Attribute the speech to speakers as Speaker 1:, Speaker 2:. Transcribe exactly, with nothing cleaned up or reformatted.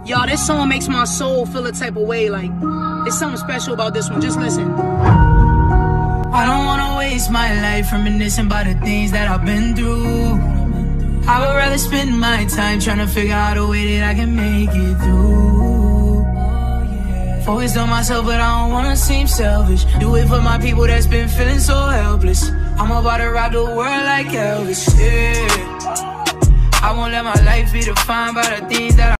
Speaker 1: Y'all, this song makes my soul feel a type of way. Like, there's something special about this one. Just listen.
Speaker 2: I don't wanna waste my life reminiscing about the things that I've been through. I would rather spend my time trying to figure out a way that I can make it through. Focused on myself, but I don't wanna seem selfish. Do it for my people that's been feeling so helpless. I'm about to rock the world like Elvis, yeah. I won't let my life be defined by the things that I